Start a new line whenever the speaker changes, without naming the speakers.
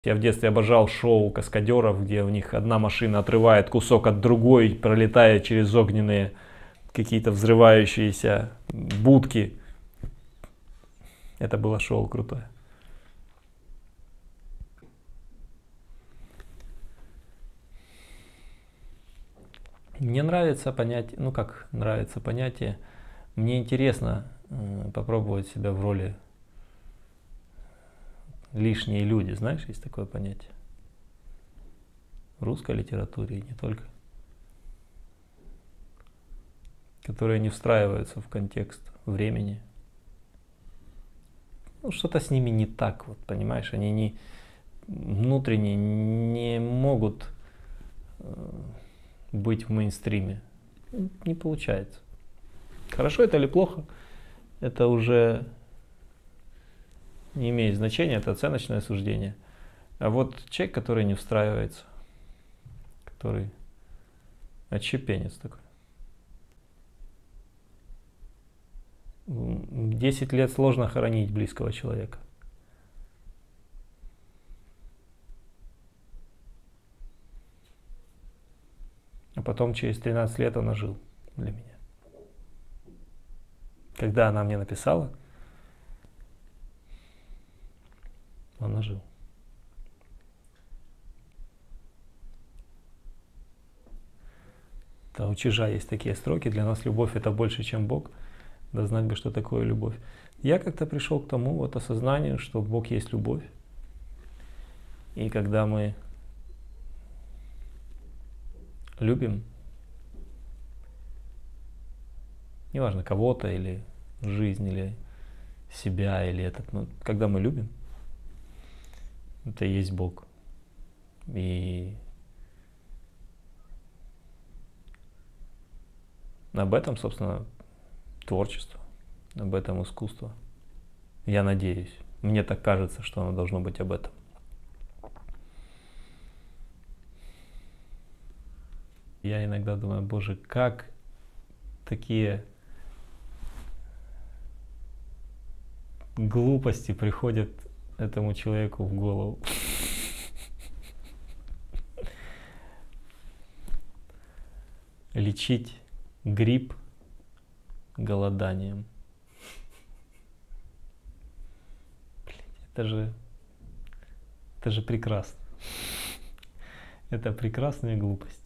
Я в детстве обожал шоу каскадеров, где у них одна машина отрывает кусок от другой, пролетая через огненные какие-то взрывающиеся будки. Это было шоу крутое. Мне нравится понятие, ну как нравится понятие, мне интересно попробовать себя в роли лишние люди, знаешь, есть такое понятие. В русской литературе и не только. Которые не встраиваются в контекст времени. Ну, что-то с ними не так, вот, понимаешь, они не внутренне не могут быть в мейнстриме. Не получается. Хорошо это или плохо, это уже не имеет значения, это оценочное суждение. А вот человек, который не встраивается, который отщепенец такой. 10 лет сложно хоронить близкого человека. А потом через 13 лет он ожил для меня. Когда она мне написала, он ожил. Да, у Чижа есть такие строки: для нас любовь это больше, чем Бог. Да знать бы, что такое любовь. Я как-то пришел к тому вот осознанию, что Бог есть любовь. И когда мы любим, неважно кого-то или жизнь, или себя, или этот, но когда мы любим, это и есть Бог. И об этом, собственно, творчество, об этом искусство. Я надеюсь. Мне так кажется, что оно должно быть об этом. Я иногда думаю, Боже, как такие глупости приходят этому человеку в голову. Лечить грипп голоданием. Это же прекрасно. Это прекрасная глупость.